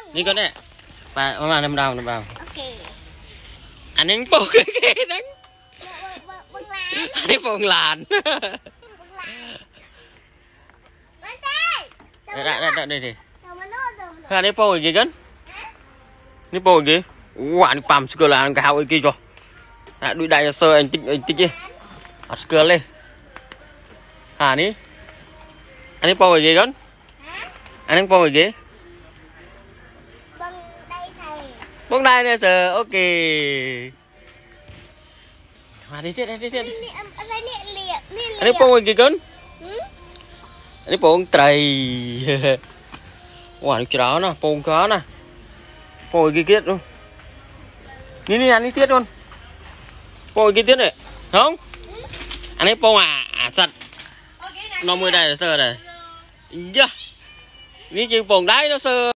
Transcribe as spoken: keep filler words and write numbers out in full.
Đi con nè. Và mà nằm đầu nằm đầu. Ok. Anh ấy bông cái cái đánh. Bông lan. Anh ấy bông làn. Đây đây đây đây đi. Anh ấy bông gì con? Ini bông gì? Wah, ini pam sekali ang kau iki jo. Nak duit daya sơ anh tích anh tích đi. Ở sekali. À ní. Anh ấy bông gì con? Anh ấy bông gì? Bông đây nè sơ, ok. Mà đi tiếp đi tiếp đi. Anh ấy bông gì con? Anh ấy bông trầy. Wah, cái đó nè, bông cá nè. Bông gì kia luôn. Ní ní anh ấy tiết luôn. Bông gì tiết này, không? Anh ấy bông à, à sạch. Nó mới đây là sơ này. Yeah. Ní chữ bông đáy nó sơ.